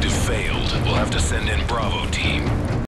Objective failed. We'll have to send in Bravo team.